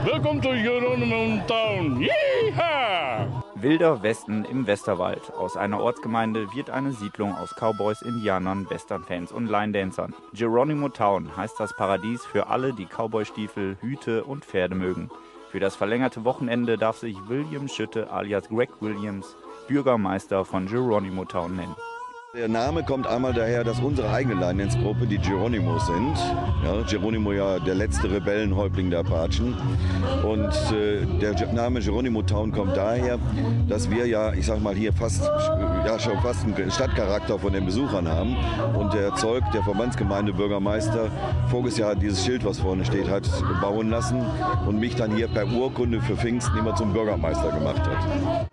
Welcome to Geronimo Town. Yeehaw! Wilder Westen im Westerwald. Aus einer Ortsgemeinde wird eine Siedlung aus Cowboys, Indianern, Westernfans und Line-Dancern. Geronimo Town heißt das Paradies für alle, die Cowboystiefel, Hüte und Pferde mögen. Für das verlängerte Wochenende darf sich William Schütte alias Greg Williams Bürgermeister von Geronimo Town nennen. Der Name kommt einmal daher, dass unsere eigene Line-Dance-Gruppe die Geronimos sind. Ja, Geronimo ja der letzte Rebellenhäuptling der Apachen. Und der Name Geronimo Town kommt daher, dass wir ja, ich sag mal hier schon fast einen Stadtcharakter von den Besuchern haben. Und der Verbandsgemeindebürgermeister voriges Jahr dieses Schild, was vorne steht, hat bauen lassen und mich dann hier per Urkunde für Pfingsten immer zum Bürgermeister gemacht hat.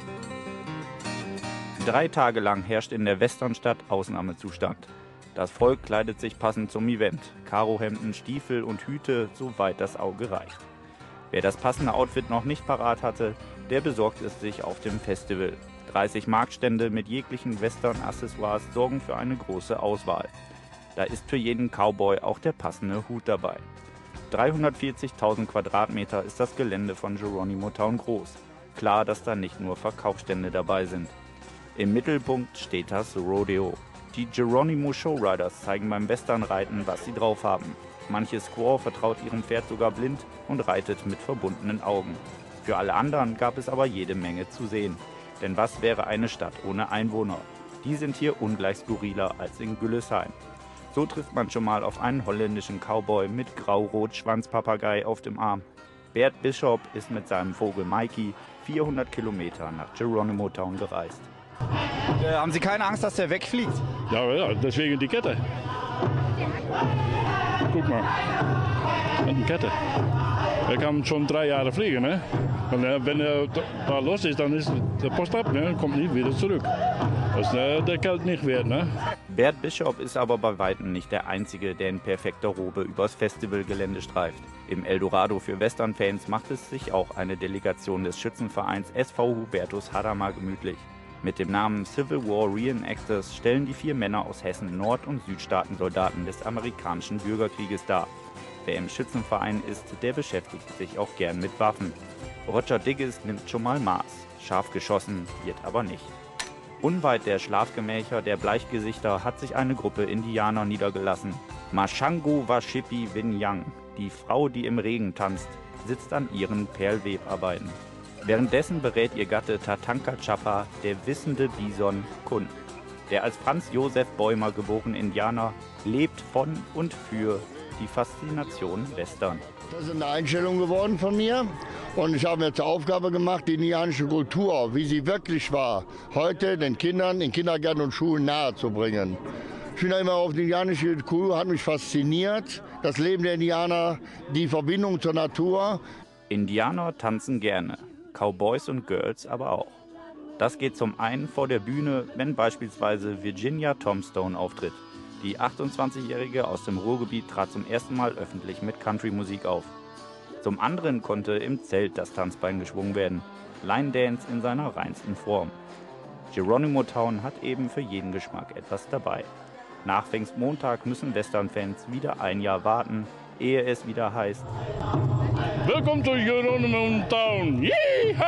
3 Tage lang herrscht in der Westernstadt Ausnahmezustand. Das Volk kleidet sich passend zum Event. Karohemden, Stiefel und Hüte, soweit das Auge reicht. Wer das passende Outfit noch nicht parat hatte, der besorgt es sich auf dem Festival. 30 Marktstände mit jeglichen Western-Accessoires sorgen für eine große Auswahl. Da ist für jeden Cowboy auch der passende Hut dabei. 340.000 Quadratmeter ist das Gelände von Geronimo Town groß. Klar, dass da nicht nur Verkaufsstände dabei sind. Im Mittelpunkt steht das Rodeo. Die Geronimo Showriders zeigen beim Westernreiten, was sie drauf haben. Manche Squaw vertraut ihrem Pferd sogar blind und reitet mit verbundenen Augen. Für alle anderen gab es aber jede Menge zu sehen. Denn was wäre eine Stadt ohne Einwohner? Die sind hier ungleich skurriler als in Güllesheim. So trifft man schon mal auf einen holländischen Cowboy mit grau-rot-Schwanzpapagei auf dem Arm. Bert Bishop ist mit seinem Vogel Mikey 400 Kilometer nach Geronimo Town gereist. Haben Sie keine Angst, dass der wegfliegt? Ja, deswegen die Kette. Guck mal, met een Kette. Er kann schon 3 Jahre fliegen, ne? Und wenn er da los ist, dann ist der Post ab, ne? Kommt nicht wieder zurück. Das ist der Geld nicht wert, ne? Bert Bishop ist aber bei weitem nicht der Einzige, der in perfekter Robe übers Festivalgelände streift. Im Eldorado für Westernfans macht es sich auch eine Delegation des Schützenvereins SV Hubertus Hadamar gemütlich. Mit dem Namen Civil War Reenactors stellen die 4 Männer aus Hessen Nord- und Südstaaten Soldaten des amerikanischen Bürgerkrieges dar. Wer im Schützenverein ist, der beschäftigt sich auch gern mit Waffen. Roger Digges nimmt schon mal Maß. Scharf geschossen wird aber nicht. Unweit der Schlafgemächer der Bleichgesichter hat sich eine Gruppe Indianer niedergelassen. Mashango Washipi Winyang, die Frau, die im Regen tanzt, sitzt an ihren Perlwebarbeiten. Währenddessen berät ihr Gatte Tatanka Chapa, der wissende Bison, Kunden. Der als Franz Josef Bäumer geborene Indianer lebt von und für die Faszination Western. Das ist eine Einstellung geworden von mir und ich habe mir zur Aufgabe gemacht, die indianische Kultur, wie sie wirklich war, heute den Kindern in Kindergärten und Schulen nahezubringen. Ich bin immer auf die indianische Kultur, hat mich fasziniert, das Leben der Indianer, die Verbindung zur Natur. Indianer tanzen gerne. Cowboys und Girls aber auch. Das geht zum einen vor der Bühne, wenn beispielsweise Virginia Tombstone auftritt. Die 28-Jährige aus dem Ruhrgebiet trat zum ersten Mal öffentlich mit Country-Musik auf. Zum anderen konnte im Zelt das Tanzbein geschwungen werden. Line Dance in seiner reinsten Form. Geronimo Town hat eben für jeden Geschmack etwas dabei. Nach Pfingstmontag müssen Westernfans wieder ein Jahr warten, ehe es wieder heißt: Welcome to Geronimo Town. Yeehaw!